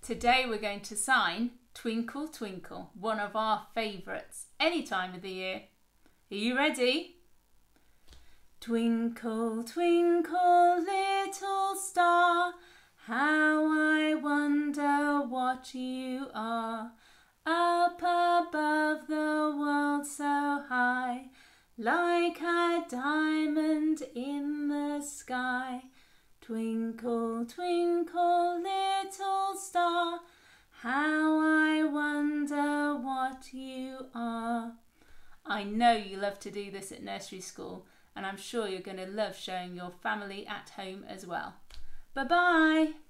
Today we're going to sign Twinkle, Twinkle, one of our favourites, any time of the year. Are you ready? Twinkle, twinkle, little star, how I wonder what you are. Up above the world so high, like a diamond in the sky. Twinkle, twinkle, little star, how I wonder what you are. I know you love to do this at nursery school, and I'm sure you're going to love showing your family at home as well. Bye-bye.